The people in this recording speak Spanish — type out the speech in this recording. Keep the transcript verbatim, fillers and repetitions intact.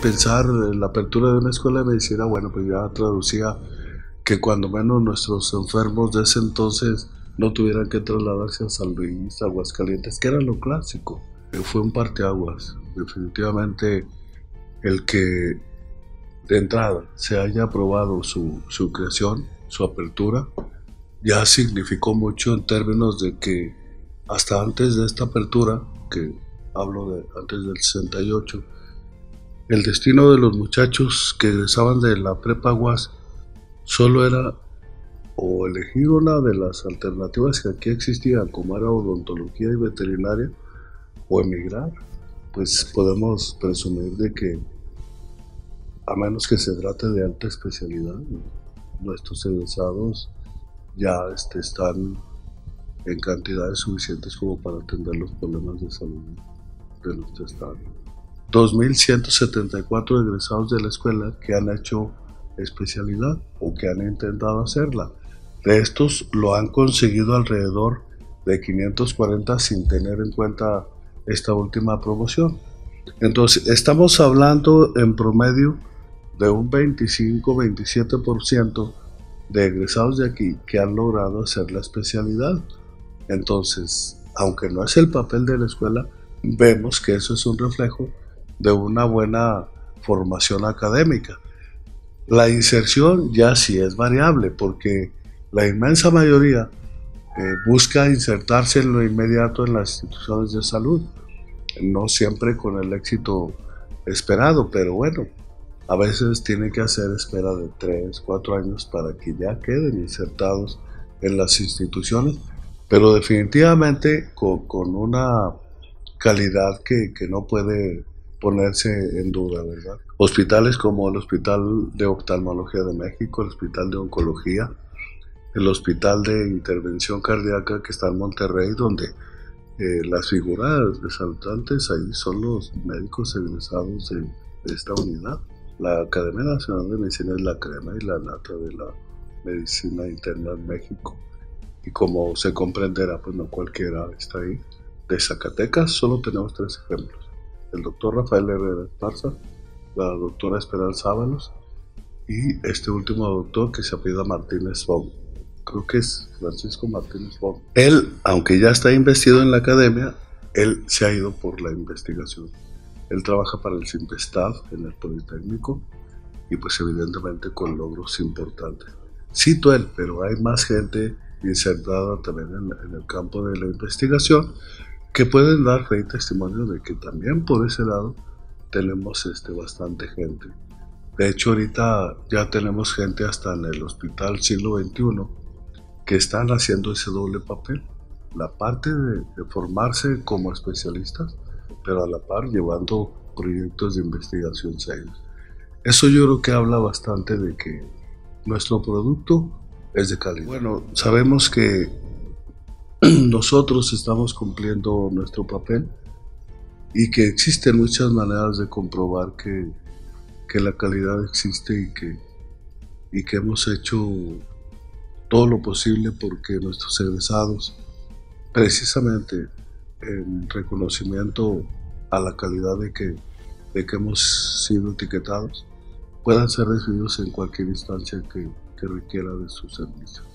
pensar en la apertura de una escuela de medicina, bueno, pues ya traducía que cuando menos nuestros enfermos de ese entonces no tuvieran que trasladarse a San Luis, Aguascalientes, que era lo clásico. Fue un parteaguas, definitivamente el que de entrada se haya aprobado su, su creación, su apertura, ya significó mucho en términos de que hasta antes de esta apertura, que hablo de antes del sesenta y ocho, el destino de los muchachos que egresaban de la prepa U A S solo era o elegir una de las alternativas que aquí existían, como era odontología y veterinaria, o emigrar. Pues podemos presumir de que, a menos que se trate de alta especialidad, nuestros egresados ya este, están en cantidades suficientes como para atender los problemas de salud de nuestro estado. dos mil ciento setenta y cuatro egresados de la escuela que han hecho especialidad o que han intentado hacerla. De estos lo han conseguido alrededor de quinientos cuarenta sin tener en cuenta esta última promoción. Entonces estamos hablando en promedio de un veinticinco a veintisiete por ciento de egresados de aquí que han logrado hacer la especialidad. Entonces, aunque no es el papel de la escuela, vemos que eso es un reflejo de una buena formación académica. La inserción ya sí es variable, porque la inmensa mayoría eh, busca insertarse en lo inmediato en las instituciones de salud, no siempre con el éxito esperado, pero bueno, a veces tiene que hacer espera de tres, cuatro años para que ya queden insertados en las instituciones, pero definitivamente con, con una calidad que, que no puede ponerse en duda, ¿verdad? Hospitales como el Hospital de Oftalmología de México, el Hospital de Oncología, el Hospital de Intervención Cardíaca que está en Monterrey, donde eh, las figuras resaltantes ahí son los médicos egresados de, de esta unidad. La Academia Nacional de Medicina es la crema y la nata de la medicina interna en México. Y como se comprenderá, pues no cualquiera está ahí. De Zacatecas solo tenemos tres ejemplos: el doctor Rafael Herrera Esparza, la doctora Esperanza Ábalos y este último doctor que se apellida Martínez Fong. Creo que es Francisco Martínez Fong. Él, aunque ya está investido en la academia, él se ha ido por la investigación. Él trabaja para el CIMPESTAD en el Politécnico y pues evidentemente con logros importantes. Cito él, pero hay más gente insertada también en, en el campo de la investigación que pueden dar fe y testimonio de que también por ese lado tenemos este, bastante gente. De hecho, ahorita ya tenemos gente hasta en el Hospital Siglo veintiuno que están haciendo ese doble papel. La parte de, de formarse como especialistas, pero a la par llevando proyectos de investigación serios. Eso yo creo que habla bastante de que nuestro producto es de calidad. Bueno, sabemos que nosotros estamos cumpliendo nuestro papel y que existen muchas maneras de comprobar que, que la calidad existe y que, y que hemos hecho todo lo posible porque nuestros egresados, precisamente en reconocimiento a la calidad de que, de que hemos sido etiquetados, puedan ser recibidos en cualquier instancia que, que requiera de su servicio.